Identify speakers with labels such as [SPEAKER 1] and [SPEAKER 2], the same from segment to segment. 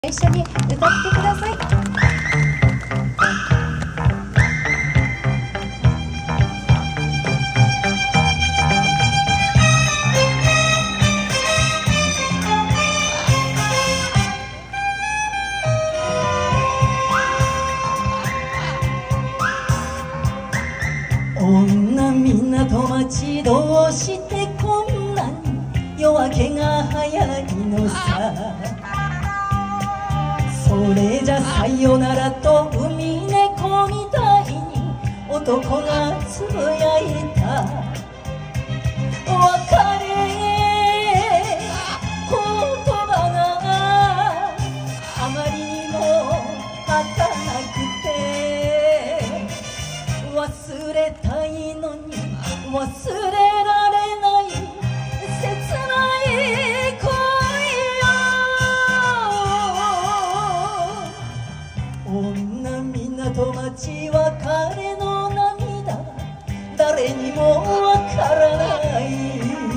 [SPEAKER 1] 一緒に歌ってください。女港町どうしてこんなに夜明けが早いのさ。それじゃさよならと海猫みたいに男がつぶやいた。別れ言葉があまりにも儚くて、忘れたいのに忘れられない切ない恋よ。女港町別れの涙、誰にもわからない。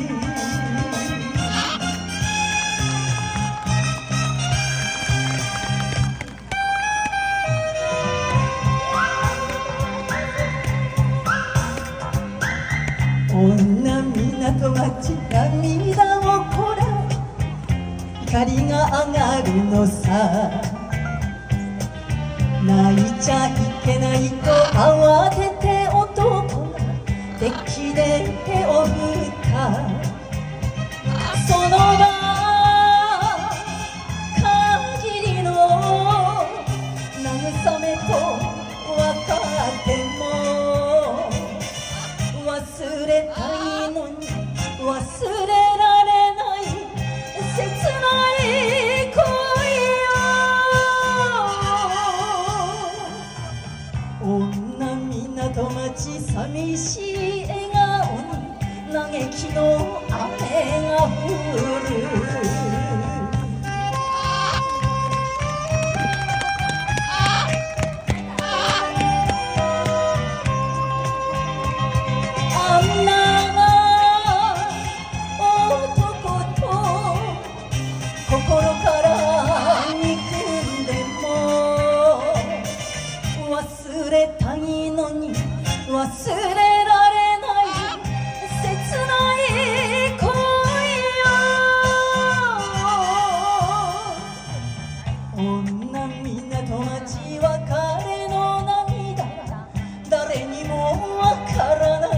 [SPEAKER 1] 女港町涙をこらえ光が上がるのさ。泣いちゃいけないと慌てて男がデッキで手を振った。その場限りの慰めと分かっても忘れたいのに忘れられない切ない恋よ。女港町寂しい笑顔に嘆きの雨が降る。心から憎んでも忘れたいのに忘れられない切ない恋よ。女港町別れの涙、誰にもわからない。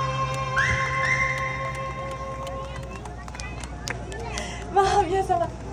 [SPEAKER 1] まあ皆様